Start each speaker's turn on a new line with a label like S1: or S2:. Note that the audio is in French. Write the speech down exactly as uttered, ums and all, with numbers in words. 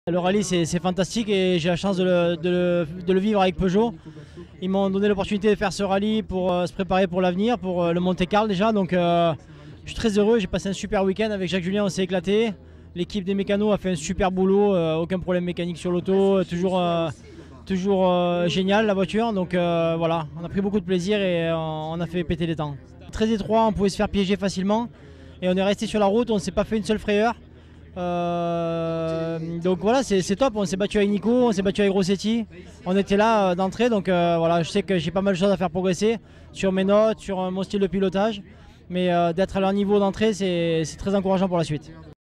S1: Le rallye c'est fantastique et j'ai la chance de le, de, le, de le vivre avec Peugeot. Ils m'ont donné l'opportunité de faire ce rallye pour euh, se préparer pour l'avenir, pour euh, le Monte-Carlo déjà. Donc euh, je suis très heureux, j'ai passé un super week-end avec Jacques Julien, on s'est éclaté. L'équipe des mécanos a fait un super boulot, euh, aucun problème mécanique sur l'auto, toujours, euh, toujours euh, génial la voiture. Donc euh, voilà, on a pris beaucoup de plaisir et euh, on a fait péter les temps. Très étroit, on pouvait se faire piéger facilement et on est resté sur la route, on ne s'est pas fait une seule frayeur. Euh, donc voilà, c'est top, on s'est battu avec Nico, on s'est battu avec Rossetti, on était là euh, d'entrée, donc euh, voilà, je sais que j'ai pas mal de choses à faire progresser sur mes notes, sur euh, mon style de pilotage, mais euh, d'être à leur niveau d'entrée, c'est très encourageant pour la suite.